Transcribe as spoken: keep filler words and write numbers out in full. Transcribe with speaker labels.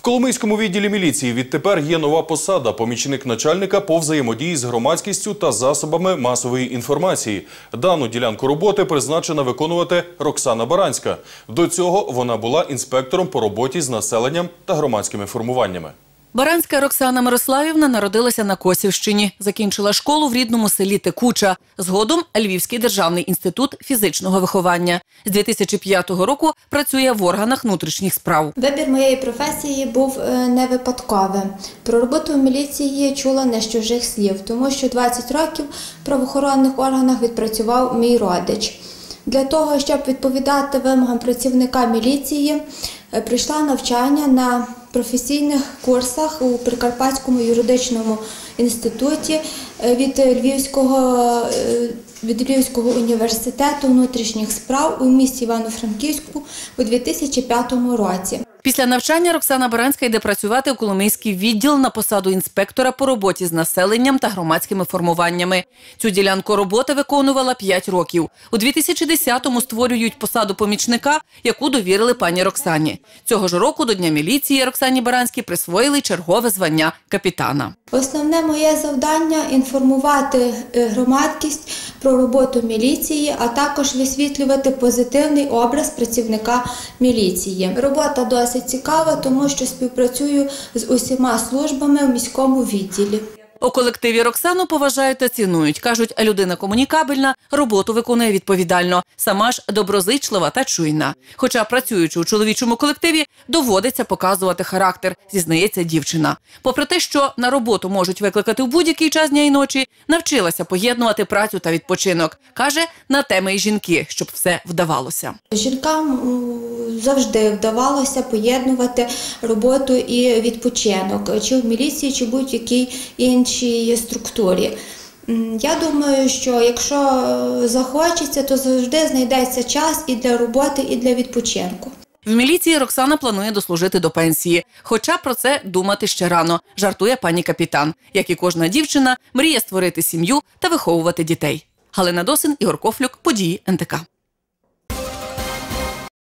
Speaker 1: Коломийському відділі міліції відтепер є нова посада – помічник начальника по взаємодії з громадськістю та засобами масової інформації. Дану ділянку роботи призначена виконувати Роксана Баранська. До цього вона була інспектором по роботі з населенням та громадськими формуваннями.
Speaker 2: Баранська Роксана Мирославівна народилася на Косівщині. Закінчила школу в рідному селі Текуча. Згодом – Львівський державний інститут фізичного виховання. З дві тисячі п'ятого року працює в органах внутрішніх справ.
Speaker 3: Вибір моєї професії був не випадковим. Про роботу в міліції чула не з чужих слів, тому що двадцять років в правоохоронних органах відпрацював мій родич. Для того, щоб відповідати вимогам працівника міліції, пройшла навчання на професійних курсах у Прикарпатському юридичному інституті від Львівського, від Львівського університету внутрішніх справ у місті Івано-Франківську у дві тисячі п'ятому році.
Speaker 2: Після навчання Роксана Баранська йде працювати у Коломийський відділ на посаду інспектора по роботі з населенням та громадськими формуваннями. Цю ділянку роботи виконувала п'ять років. У дві тисячі десятому створюють посаду помічника, яку довірили пані Роксані. Цього ж року до Дня міліції Роксані Баранській присвоїли чергове звання капітана.
Speaker 3: Основне моє завдання – інформувати громадськість про роботу міліції, а також висвітлювати позитивний образ працівника міліції. Робота досить цікава, тому що співпрацюю з усіма службами в міському відділі.
Speaker 2: У колективі Роксану поважають та цінують. Кажуть, людина комунікабельна, роботу виконує відповідально, сама ж доброзичлива та чуйна. Хоча, працюючи у чоловічому колективі, доводиться показувати характер, зізнається дівчина. Попри те, що на роботу можуть викликати в будь-який час дня і ночі, навчилася поєднувати працю та відпочинок. Каже, на теми й жінки, щоб все вдавалося.
Speaker 3: Жінкам завжди вдавалося поєднувати роботу і відпочинок, чи в міліції, чи в будь-якій іншій структурі. Я думаю, що якщо захочеться, то завжди знайдеться час і для роботи, і для відпочинку.
Speaker 2: В міліції Роксана планує дослужити до пенсії. Хоча про це думати ще рано, жартує пані капітан. Як і кожна дівчина, мріє створити сім'ю та виховувати дітей. Галина Досин, Ігор Кофлюк, події ен те ка.